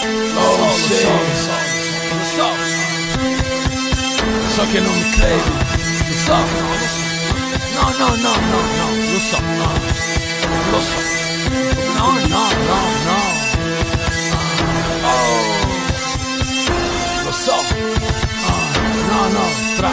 Lo so che non mi credi, lo so. No, no, no, no, no, lo so, no. Lo so. No, no, no, no. Lo so. No, no, tra,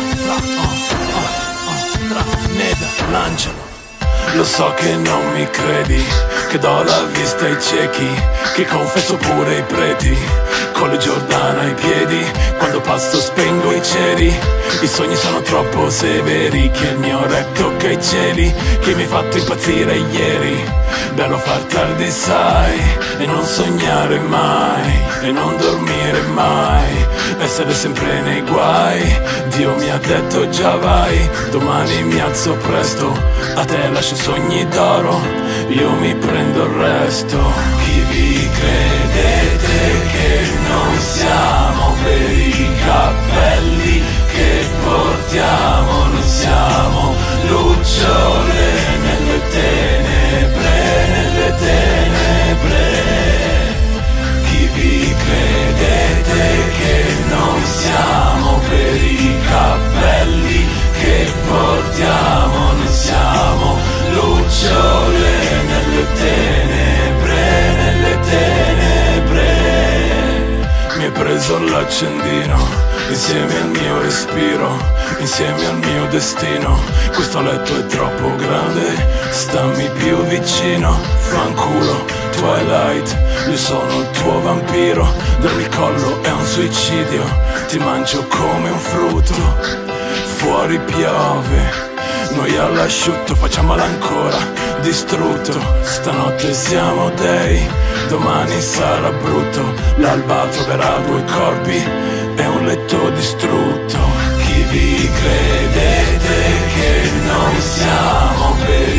Neda, lancialo. Lo so che non mi credi, che do la vista ai ciechi, che confesso pure ai preti, con le Giordana ai piedi, quando passo spengo i ceri. I sogni sono troppo severi, che il mio rap tocca i cieli, che mi hai fatto impazzire ieri. Bello far tardi sai, e non sognare mai, e non dormire mai, essere sempre nei guai. Dio mi ha detto già vai, domani mi alzo presto, a te lascio sogni d'oro, io mi prendo il resto. Chi vi credete che noi siamo per i cappelli che portiamo? Noi siamo lucciole nelle tenebre, nelle tenebre. Chi vi credete che noi siamo per i cappelli che portiamo? Noi siamo lucciole nelle tenebre, nelle tenebre. Mi hai preso l'accendino insieme al mio respiro, insieme al mio destino. Questo letto è troppo grande, stammi più vicino. Fanculo, Twilight, io sono il tuo vampiro. Darmi il collo è un suicidio, ti mangio come un frutto. Fuori piove, noi all'asciutto facciamola ancora, distrutto. Stanotte siamo dei, domani sarà brutto. L'alba troverà due corpi e un letto distrutto. Chi vi credete che noi siamo per